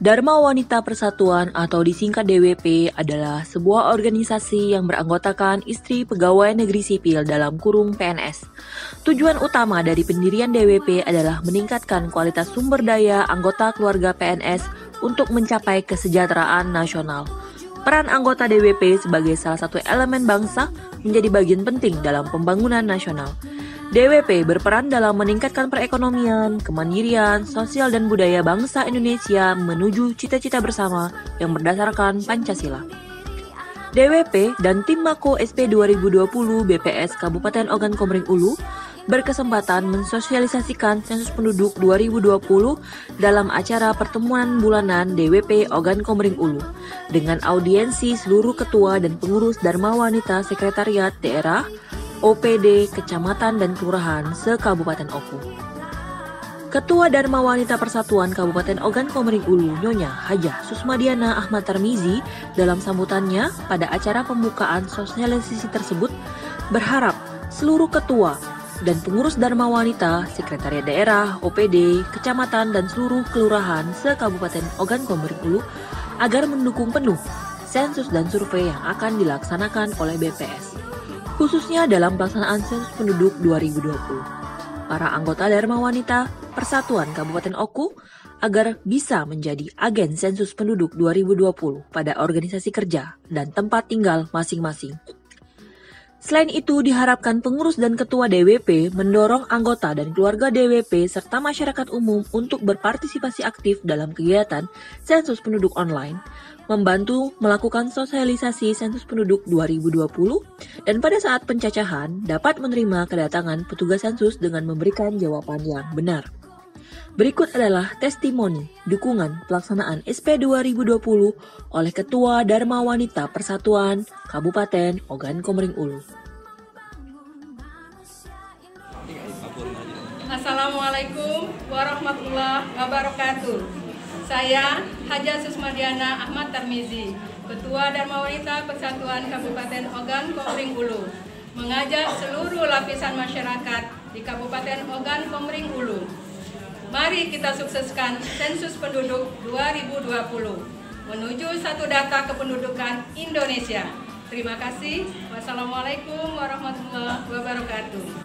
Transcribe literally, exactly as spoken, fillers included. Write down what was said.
Dharma Wanita Persatuan atau disingkat D W P adalah sebuah organisasi yang beranggotakan istri pegawai negeri sipil dalam kurung P N S. Tujuan utama dari pendirian D W P adalah meningkatkan kualitas sumber daya anggota keluarga P N S untuk mencapai kesejahteraan nasional. Peran anggota D W P sebagai salah satu elemen bangsa menjadi bagian penting dalam pembangunan nasional. D W P berperan dalam meningkatkan perekonomian, kemandirian, sosial dan budaya bangsa Indonesia menuju cita-cita bersama yang berdasarkan Pancasila. D W P dan Tim Mako S P dua ribu dua puluh B P S Kabupaten Ogan Komering Ulu berkesempatan mensosialisasikan sensus penduduk dua ribu dua puluh dalam acara pertemuan bulanan D W P Ogan Komering Ulu dengan audiensi seluruh ketua dan pengurus Dharma Wanita Sekretariat Daerah, O P D, Kecamatan, dan Kelurahan se-Kabupaten Oku. Ketua Dharma Wanita Persatuan Kabupaten Ogan Komering Ulu, Nyonya Hajah Susmadiana Ahmad Tarmizi, dalam sambutannya pada acara pembukaan sosialisasi tersebut, berharap seluruh ketua dan pengurus Dharma Wanita, Sekretariat Daerah, O P D, Kecamatan, dan seluruh kelurahan se-Kabupaten Ogan Komering Ulu agar mendukung penuh sensus dan survei yang akan dilaksanakan oleh B P S, khususnya dalam pelaksanaan sensus penduduk dua ribu dua puluh. Para anggota Dharma Wanita Persatuan Kabupaten Oku agar bisa menjadi agen sensus penduduk dua ribu dua puluh pada organisasi kerja dan tempat tinggal masing-masing. Selain itu, diharapkan pengurus dan ketua D W P mendorong anggota dan keluarga D W P serta masyarakat umum untuk berpartisipasi aktif dalam kegiatan sensus penduduk online, membantu melakukan sosialisasi sensus penduduk dua ribu dua puluh, dan pada saat pencacahan dapat menerima kedatangan petugas sensus dengan memberikan jawaban yang benar. Berikut adalah testimoni dukungan pelaksanaan S P dua ribu dua puluh oleh Ketua Dharma Wanita Persatuan Kabupaten Ogan Komering Ulu. Assalamualaikum warahmatullahi wabarakatuh. Saya Hajah Susmadiana Ahmad Tarmizi, Ketua Dharma Wanita Persatuan Kabupaten Ogan Komering Ulu, mengajak seluruh lapisan masyarakat di Kabupaten Ogan Komering Ulu. Mari kita sukseskan sensus penduduk dua ribu dua puluh menuju satu data kependudukan Indonesia. Terima kasih. Wassalamualaikum warahmatullahi wabarakatuh.